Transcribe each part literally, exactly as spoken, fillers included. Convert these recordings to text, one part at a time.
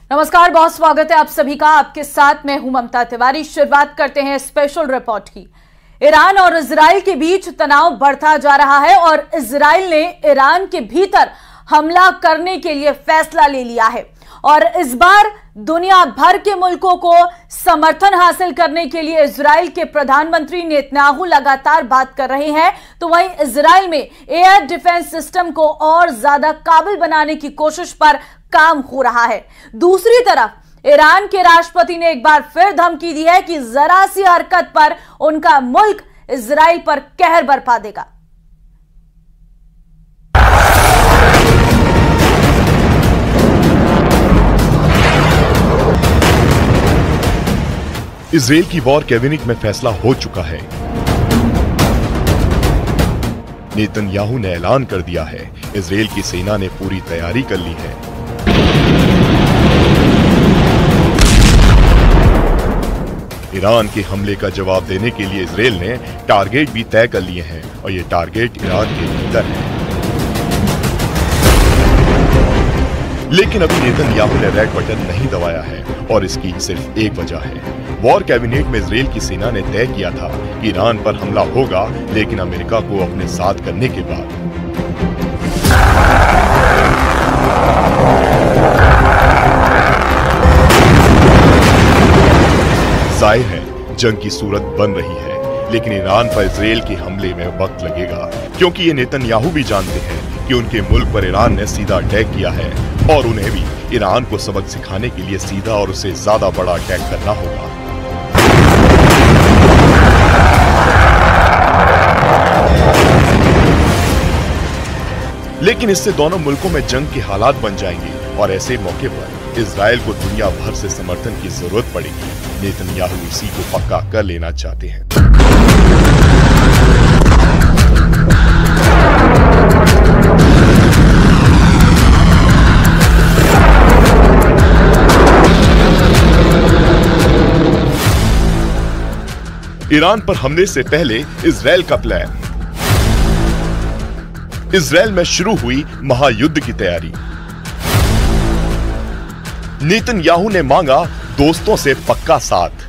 नमस्कार, बहुत स्वागत है आप सभी का। आपके साथ मैं हूं ममता तिवारी। शुरुआत करते हैं स्पेशल रिपोर्ट की। ईरान और इजराइल के बीच तनाव बढ़ता जा रहा है और इजराइल ने ईरान के भीतर हमला करने के लिए फैसला ले लिया है और इस बार दुनिया भर के मुल्कों को समर्थन हासिल करने के लिए इजराइल के प्रधानमंत्री नेतन्याहू लगातार बात कर रहे हैं, तो वहीं इजराइल में एयर डिफेंस सिस्टम को और ज्यादा काबिल बनाने की कोशिश पर काम हो रहा है। दूसरी तरफ ईरान के राष्ट्रपति ने एक बार फिर धमकी दी है कि जरा सी हरकत पर उनका मुल्क इजराइल पर कहर बरपा देगा। इजराइल की वॉर कैबिनेट में फैसला हो चुका है। नेतन्याहू ने ऐलान कर दिया है, इजराइल की सेना ने पूरी तैयारी कर ली है। ईरान के हमले का जवाब देने के लिए इजराइल ने टारगेट भी तय कर लिए हैं और ये टारगेट ईरान के भीतर है। लेकिन अभी नेतन्याहू ने रेड बटन नहीं दबाया है और इसकी सिर्फ एक वजह है। वॉर कैबिनेट में इजराइल की सेना ने तय किया था कि ईरान पर हमला होगा, लेकिन अमेरिका को अपने साथ करने के बाद। जाहिर है जंग की सूरत बन रही है, लेकिन ईरान पर इजराइल के हमले में वक्त लगेगा, क्योंकि ये नेतन्याहू भी जानते हैं कि उनके मुल्क पर ईरान ने सीधा अटैक किया है और उन्हें भी ईरान को सबक सिखाने के लिए सीधा और उससे ज्यादा बड़ा अटैक करना होगा। लेकिन इससे दोनों मुल्कों में जंग के हालात बन जाएंगे और ऐसे मौके पर इजराइल को दुनिया भर से समर्थन की जरूरत पड़ेगी। नेतन्याहू इसी को पक्का कर लेना चाहते हैं। ईरान पर हमले से पहले इजराइल का प्लान। इजराइल में शुरू हुई महायुद्ध की तैयारी। नेतन्याहू ने मांगा दोस्तों से पक्का साथ।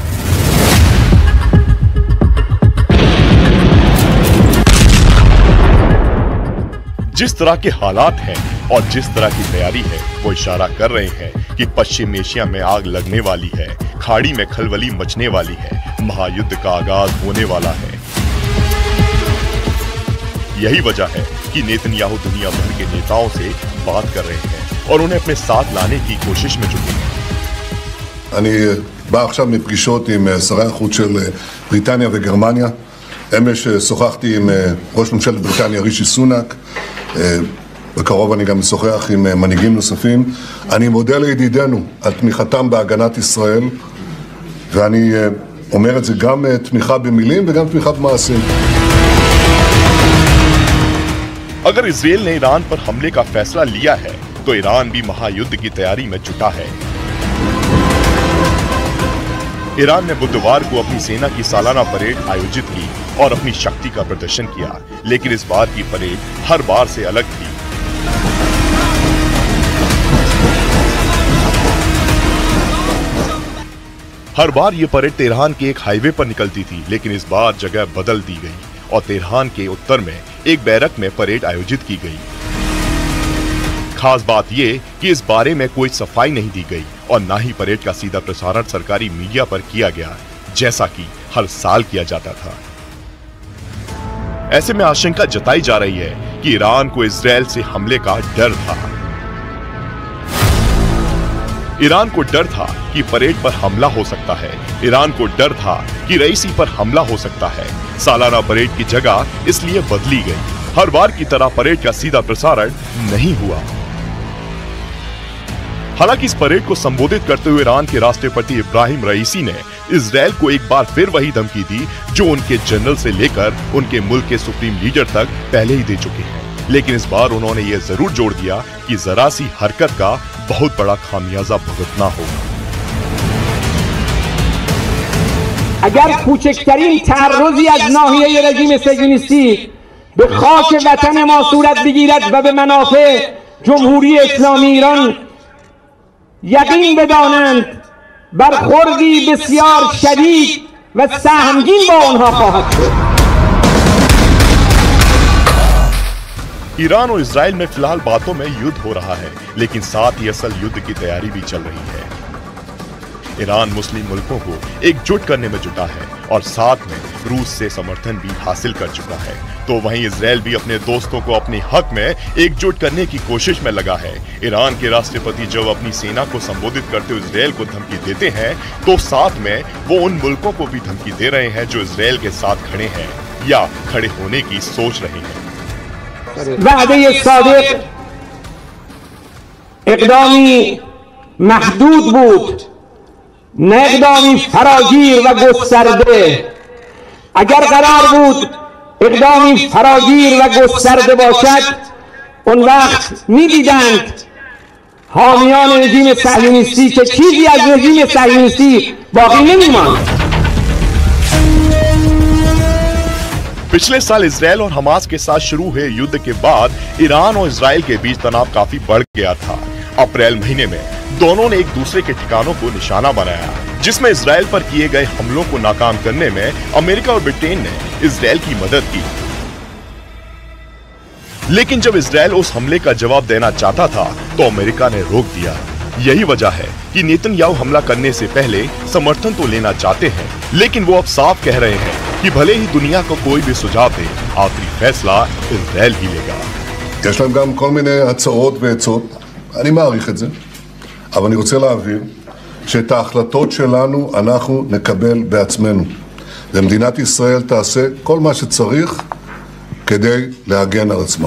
जिस तरह के हालात हैं और जिस तरह की तैयारी है, वो इशारा कर रहे हैं कि पश्चिम एशिया में आग लगने वाली है, खाड़ी में खलबली मचने वाली है, महायुद्ध का आगाज होने वाला है। यही वजह है कि नेतन्याहू दुनिया भर के नेताओं से बात कर रहे हैं और उन्हें अपने साथ लाने की कोशिश में जुटे हैं। אני בא עכשיו מפגישות עם שרי החוץ של בריטניה וגרמניה. אמש שוחחתי עם ראש ממשלת בריטניה רישי סונאק. בקרוב אני גם משוחח עם מנהיגים נוספים. אני מודה לידידינו על תמיכתם בהגנת ישראל, ואני אומר את זה גם תמיכה במילים וגם תמיכה במעשים. अगर इजराइल ने ईरान पर हमले का फैसला लिया है, तो ईरान भी महायुद्ध की तैयारी में जुटा है। ईरान ने बुधवार को अपनी सेना की सालाना परेड आयोजित की और अपनी शक्ति का प्रदर्शन किया, लेकिन इस बार की परेड हर बार से अलग थी। हर बार ये परेड तेहरान के एक हाईवे पर निकलती थी, लेकिन इस बार जगह बदल दी गई और तेहरान के उत्तर में एक बैरक में परेड आयोजित की गई। खास बात ये कि इस बारे में कोई सफाई नहीं दी गई और ना ही परेड का सीधा प्रसारण सरकारी मीडिया पर किया गया, जैसा कि हर साल किया जाता था। ऐसे में आशंका जताई जा रही है कि ईरान को इजराइल से हमले का डर था। ईरान को डर था कि परेड पर हमला हो सकता है। ईरान को डर था कि रईसी पर हमला हो सकता है। सालाना परेड की जगह इसलिए बदली गई। हर बार की तरह परेड का सीधा प्रसारण नहीं हुआ। हालांकि इस परेड को संबोधित करते हुए ईरान के राष्ट्रपति इब्राहिम रईसी ने इजराइल को एक बार फिर वही धमकी दी जो उनके जनरल से लेकर उनके मुल्क के सुप्रीम लीडर तक पहले ही दे चुके हैं। लेकिन इस बार उन्होंने ये जरूर जोड़ दिया कि जरा सी हरकत का बहुत बड़ा खामियाजा भुगतना होगा। اگر کوچکترین تعرضی از ناحیه رژیم صهیونیستی به خاک وطن ما صورت بگیرد و به منافع جمهوری اسلامی ایران یقین بدانند برخوردی بسیار شدید و سهمگین با آنها خواهد شد. ईरान और इजराइल में फिलहाल बातों में युद्ध हो रहा है, लेकिन साथ ही असल युद्ध की तैयारी भी चल रही है। ईरान मुस्लिम मुल्कों को एकजुट करने में जुटा है और साथ में रूस से समर्थन भी हासिल कर चुका है, तो वहीं इजराइल भी अपने दोस्तों को अपने हक में एकजुट करने की कोशिश में लगा है। ईरान के राष्ट्रपति जब अपनी सेना को संबोधित करते हुए इजराइल को धमकी देते हैं, तो साथ में वो उन मुल्कों को भी धमकी दे रहे हैं जो इजराइल के साथ खड़े हैं या खड़े होने की सोच रहे हैं। वعده صادق اقدامی محدود بود، نه اقدامی فراگیر و گسترده. اگر قرار بود اقدامی فراگیر و گسترده باشد، اون وقت می‌دیدند حامیان رژیم صهیونیستی که چیزی از رژیم صهیونیستی باقی نمی‌ماند. पिछले साल इजराइल और हमास के साथ शुरू हुए युद्ध के बाद ईरान और इजराइल के बीच तनाव काफी बढ़ गया था। अप्रैल महीने में दोनों ने एक दूसरे के ठिकानों को निशाना बनाया, जिसमें इजराइल पर किए गए हमलों को नाकाम करने में अमेरिका और ब्रिटेन ने इजराइल की मदद की। लेकिन जब इजराइल उस हमले का जवाब देना चाहता था, तो अमेरिका ने रोक दिया। यही वजह है कि नेतन्याहू हमला करने से पहले समर्थन तो लेना चाहते हैं, लेकिन वो अब साफ कह रहे हैं कि भले ही दुनिया को कोई भी सुझाव दे, आखिरी फैसला इजराइल ही लेगा। יש להם גם כל מיני הצעות ועצות, אני מעריך את זה, אבל אני רוצה להבהיר שאת ההחלטות שלנו אנחנו נקבל בעצמנו. ומדינת ישראל תעשה כל מה שצריך כדי להגן על עצמה.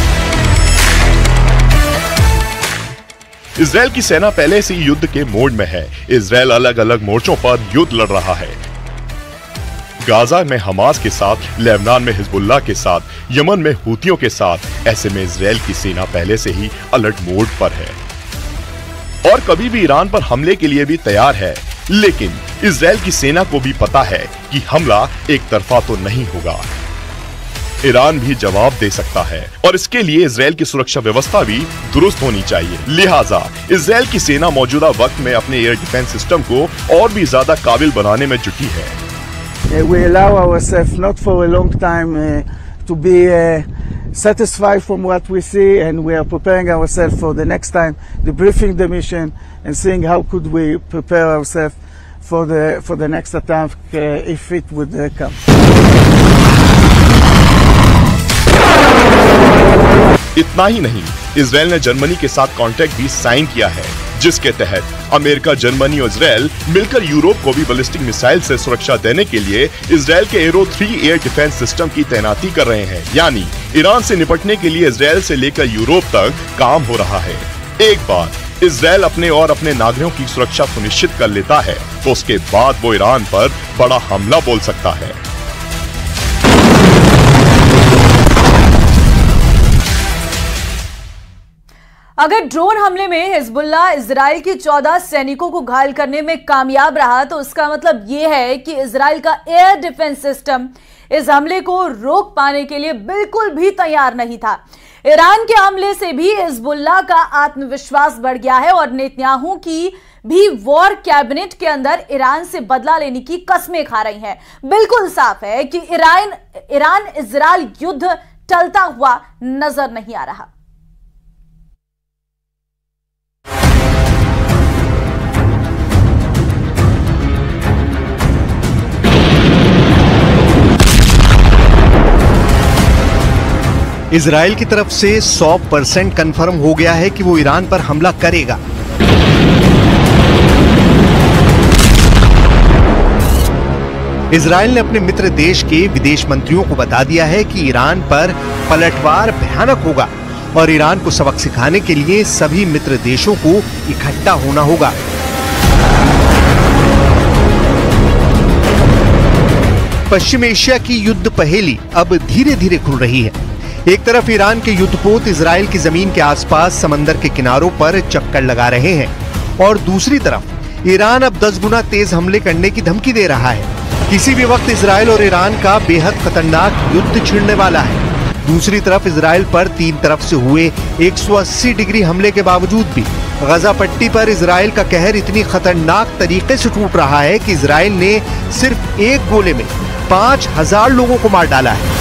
इजराइल की सेना पहले से ही युद्ध के मोड में है। इजराइल अलग अलग मोर्चों पर युद्ध लड़ रहा है। गाजा में हमास के साथ, लेबनान में हिजबुल्लाह के साथ, यमन में हूतियों के साथ। ऐसे में इजराइल की सेना पहले से ही अलर्ट मोड पर है और कभी भी ईरान पर हमले के लिए भी तैयार है। लेकिन इजराइल की सेना को भी पता है कि हमला एक तरफा तो नहीं होगा, ईरान भी जवाब दे सकता है और इसके लिए इजराइल की सुरक्षा व्यवस्था भी दुरुस्त होनी चाहिए। लिहाजा इजराइल की सेना मौजूदा वक्त में अपने एयर डिफेंस सिस्टम को और भी ज्यादा काबिल बनाने में जुटी है। Uh, we allow ourselves not for a long time uh, to be uh, satisfied from what we see, and we are preparing ourselves for the next time, debriefing the mission and seeing how could we prepare ourselves for the for the next attack uh, if it would uh, come. इतना ही नहीं, Israel ने Germany के साथ contract भी sign किया है, जिसके तहत अमेरिका, जर्मनी और इजराइल मिलकर यूरोप को भी बैलिस्टिक मिसाइल से सुरक्षा देने के लिए इजराइल के arrow three air defence system की तैनाती कर रहे हैं। यानी ईरान से निपटने के लिए इजराइल से लेकर यूरोप तक काम हो रहा है। एक बार इजराइल अपने और अपने नागरिकों की सुरक्षा सुनिश्चित कर लेता है, तो उसके बाद वो ईरान पर बड़ा हमला बोल सकता है। अगर ड्रोन हमले में हिजबुल्लाह इजराइल की चौदह सैनिकों को घायल करने में कामयाब रहा, तो इसका मतलब यह है कि इजराइल का एयर डिफेंस सिस्टम इस हमले को रोक पाने के लिए बिल्कुल भी तैयार नहीं था। ईरान के हमले से भी हिजबुल्लाह का आत्मविश्वास बढ़ गया है और नेतन्याहू की भी वॉर कैबिनेट के अंदर ईरान से बदला लेने की कस्में खा रही हैं। बिल्कुल साफ है कि ईरान ईरान इजराइल युद्ध टलता हुआ नजर नहीं आ रहा। इजराइल की तरफ से सौ परसेंट कंफर्म हो गया है कि वो ईरान पर हमला करेगा। इजराइल ने अपने मित्र देश के विदेश मंत्रियों को बता दिया है कि ईरान पर पलटवार भयानक होगा और ईरान को सबक सिखाने के लिए सभी मित्र देशों को इकट्ठा होना होगा। पश्चिम एशिया की युद्ध पहेली अब धीरे धीरे खुल रही है। एक तरफ ईरान के युद्धपोत इजराइल की जमीन के आसपास समंदर के किनारों पर चक्कर लगा रहे हैं और दूसरी तरफ ईरान अब दस गुना तेज हमले करने की धमकी दे रहा है। किसी भी वक्त इजराइल और ईरान का बेहद खतरनाक युद्ध छिड़ने वाला है। दूसरी तरफ इजराइल पर तीन तरफ से हुए एक सौ अस्सी डिग्री हमले के बावजूद भी गजा पट्टी पर इजराइल का कहर इतनी खतरनाक तरीके से टूट रहा है कि इजराइल ने सिर्फ एक गोले में पांच हजार लोगों को मार डाला है।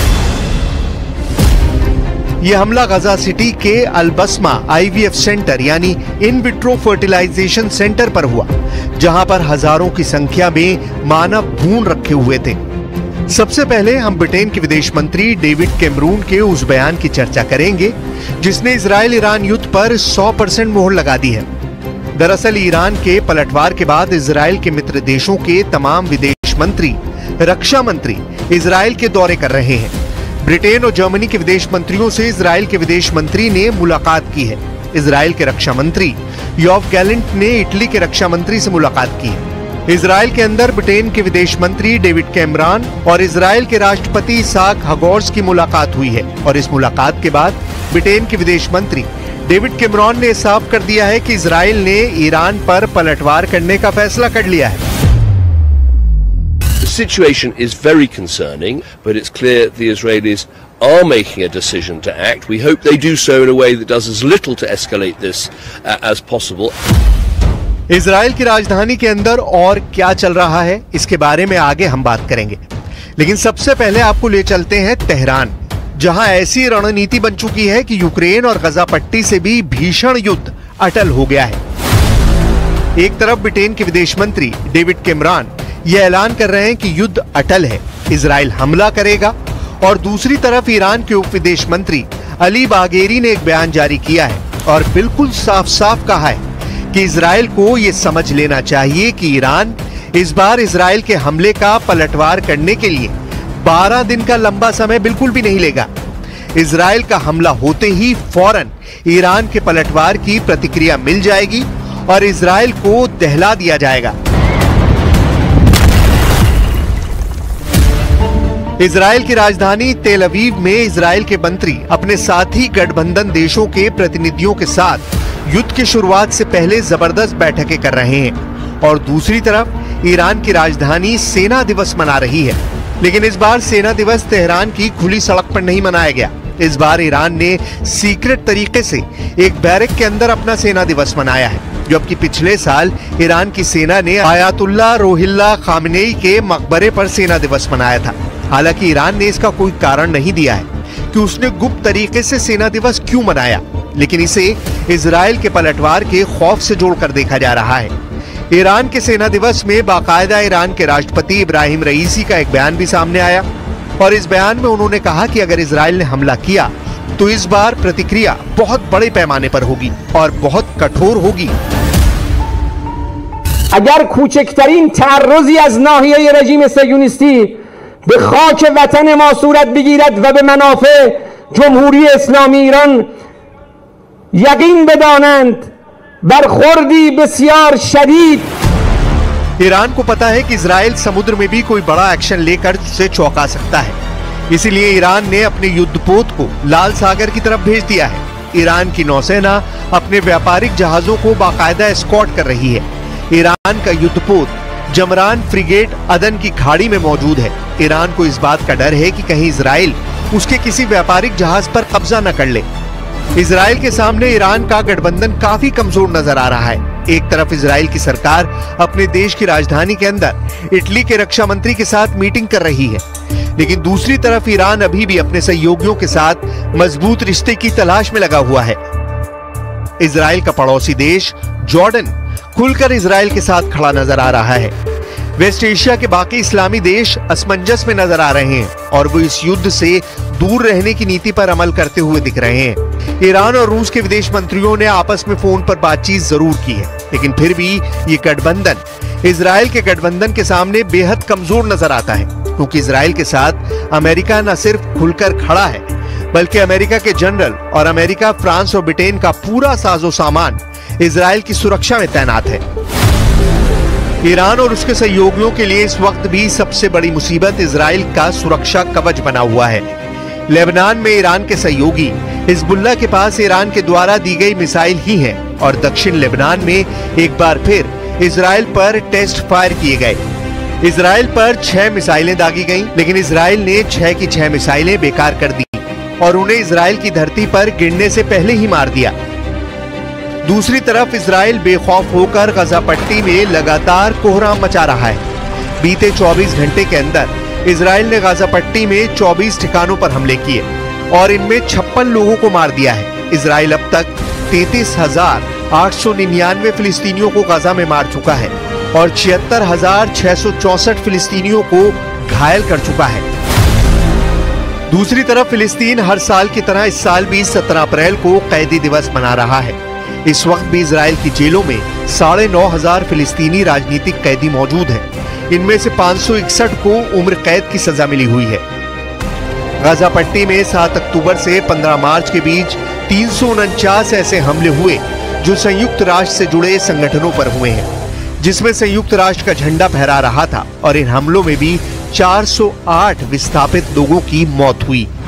यह हमला गजा सिटी के अलबस्मा आईवीएफ सेंटर यानी इन विट्रो फर्टिलाइजेशन सेंटर पर हुआ, जहां पर हजारों की संख्या में मानव भ्रूण रखे हुए थे। सबसे पहले हम ब्रिटेन के विदेश मंत्री डेविड कैमरून के उस बयान की चर्चा करेंगे जिसने इजराइल ईरान युद्ध पर सौ परसेंट मोहर लगा दी है। दरअसल ईरान के पलटवार के बाद इजराइल के मित्र देशों के तमाम विदेश मंत्री, रक्षा मंत्री इजराइल के दौरे कर रहे हैं। ब्रिटेन और जर्मनी के विदेश मंत्रियों से इजराइल के विदेश मंत्री ने मुलाकात की है। इजराइल के रक्षा मंत्री योव गैलेंट ने इटली के रक्षा मंत्री से मुलाकात की है। इजराइल के अंदर ब्रिटेन के विदेश मंत्री डेविड कैमरॉन और इजराइल के राष्ट्रपति इसाक हेरज़ोग की मुलाकात हुई है और इस मुलाकात के बाद ब्रिटेन के विदेश मंत्री डेविड कैमरॉन ने साफ कर दिया है कि इजराइल ने ईरान पर पलटवार करने का फैसला कर लिया है। The situation is very concerning, but it's clear the Israelis are making a decision to act. We hope they do so in a way that does as little to escalate this uh, as possible. Israel की राजधानी के अंदर और क्या चल रहा है इसके बारे में आगे हम बात करेंगे, लेकिन सबसे पहले आपको ले चलते हैं तेहरान, जहां ऐसी रणनीति बन चुकी है कि यूक्रेन और गजा पट्टी से भी भीषण युद्ध अटल हो गया है। एक तरफ ब्रिटेन के विदेश मंत्री डेविड कैमरॉन यह ऐलान कर रहे हैं कि युद्ध अटल है, इजराइल हमला करेगा, और दूसरी तरफ ईरान के उप विदेश मंत्री अली बागेरी ने एक बयान जारी किया है और बिल्कुल साफ साफ कहा है कि इजराइल को यह समझ लेना चाहिए कि ईरान इस बार इजराइल के हमले का पलटवार करने के लिए बारह दिन का लंबा समय बिल्कुल भी नहीं लेगा। इजराइल का हमला होते ही फौरन ईरान के पलटवार की प्रतिक्रिया मिल जाएगी और इजराइल को दहला दिया जाएगा। इजराइल की राजधानी तेल अवीव में इजराइल के मंत्री अपने साथी गठबंधन देशों के प्रतिनिधियों के साथ युद्ध की शुरुआत से पहले जबरदस्त बैठकें कर रहे हैं और दूसरी तरफ ईरान की राजधानी सेना दिवस मना रही है। लेकिन इस बार सेना दिवस तेहरान की खुली सड़क पर नहीं मनाया गया। इस बार ईरान ने सीक्रेट तरीके से एक बैरक के अंदर अपना सेना दिवस मनाया है, जबकि पिछले साल ईरान की सेना ने आयतुल्लाह रोहिल्ला खामेनेई के मकबरे पर सेना दिवस मनाया था। हालांकि ईरान ने इसका कोई कारण नहीं दिया है कि उसने गुप्त तरीके से सेना दिवस क्यों मनाया, लेकिन इसे इजराइल के पलटवार के खौफ से जोड़कर देखा जा रहा है। ईरान के सेना दिवस में बाकायदा ईरान के राष्ट्रपति इब्राहिम रईसी का एक बयान भी सामने आया और इस बयान में उन्होंने कहा कि अगर इजराइल ने हमला किया तो इस बार प्रतिक्रिया बहुत बड़े पैमाने पर होगी और बहुत कठोर होगी। अगर کوچکترین تعرضی از ناحیه رژیم صهیونیستی به خاک وطن ما صورت بگیرد و به منافع جمهوری اسلامی ایران یقین بدانند برخوردی بسیار شدید। ईरान को पता है कि इजराइल समुद्र में भी कोई बड़ा एक्शन लेकर उसे चौंका सकता है, इसीलिए ईरान ने अपने युद्धपोत को लाल सागर की तरफ भेज दिया है। ईरान की नौसेना अपने व्यापारिक जहाजों को बाकायदा एस्कॉर्ट कर रही है। ईरान का युद्धपोत जमरान फ्रिगेट अदन की खाड़ी में मौजूद है। ईरान को इस बात का डर है कि कहीं इजराइल उसके किसी व्यापारिक जहाज पर कब्जा न कर ले। इजराइल के सामने ईरान का गठबंधन काफी कमजोर नजर आ रहा है। एक तरफ इजराइल की सरकार अपने देश की राजधानी के अंदर इटली के रक्षा मंत्री के साथ मीटिंग कर रही है, लेकिन दूसरी तरफ ईरान अभी भी अपने सहयोगियों के साथ मजबूत रिश्ते की तलाश में लगा हुआ है। इजराइल का पड़ोसी देश जॉर्डन खुलकर इजराइल के साथ खड़ा नजर आ रहा है। वेस्ट एशिया के बाकी इस्लामी देश असमंजस में नजर आ रहे हैं और वो इस युद्ध से दूर रहने की नीति पर अमल करते हुए दिख रहे हैं। ईरान और रूस के विदेश मंत्रियों ने आपस में फोन पर बातचीत जरूर की है, लेकिन फिर भी ये गठबंधन इजराइल के गठबंधन के सामने बेहद कमजोर नजर आता है, क्योंकि इजराइल के साथ अमेरिका न सिर्फ खुलकर खड़ा है, बल्कि अमेरिका के जनरल और अमेरिका, फ्रांस और ब्रिटेन का पूरा साजो सामान इजराइल की सुरक्षा में तैनात है। ईरान और उसके सहयोगियों के लिए इस वक्त भी सबसे बड़ी मुसीबत इजराइल का सुरक्षा कवच बना हुआ है। लेबनान में ईरान के सहयोगी हिजबुल्लाह के पास ईरान के द्वारा दी गई मिसाइल ही है और दक्षिण लेबनान में एक बार फिर इजराइल पर टेस्ट फायर किए गए। इजराइल पर छह मिसाइलें दागी गईं, लेकिन इजराइल ने छह की छह मिसाइलें बेकार कर दी। और उन्हें इजराइल की धरती पर गिरने से पहले ही मार दिया। दूसरी तरफ इजराइल बेखौफ होकर गजा पट्टी में लगातार कोहराम मचा रहा है। बीते चौबीस घंटे के अंदर इजराइल ने गाजा पट्टी में चौबीस ठिकानों पर हमले किए और इनमें छप्पन लोगों को मार दिया है। इजराइल अब तक तैतीस हजार आठ सौ निन्यानवे फिलिस्तीनियों को गाजा में मार चुका है और छिहत्तर हजार छह सौ चौसठ फिलिस्तीनियों को घायल कर चुका है। दूसरी तरफ फिलिस्तीन हर साल की तरह इस साल भी सत्रह अप्रैल को कैदी दिवस मना रहा है। इस वक्त भी इजराइल की जेलों में साढ़े नौ हजार फिलिस्तीनी राजनीतिक कैदी मौजूद हैं। इनमें से पाँच सौ इकसठ को उम्र कैद की सजा मिली हुई है। गाजा पट्टी में सात अक्टूबर से पंद्रह मार्च के बीच तीन सौ उनचास ऐसे हमले हुए जो संयुक्त राष्ट्र से जुड़े संगठनों पर हुए हैं, जिसमें संयुक्त राष्ट्र का झंडा फहरा रहा था और इन हमलों में भी चार सौ आठ विस्थापित लोगों की मौत हुई।